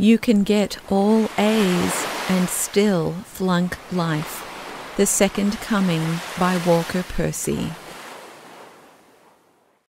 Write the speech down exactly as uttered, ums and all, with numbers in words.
You can get all A's and still flunk life. The Second Coming by Walker Percy.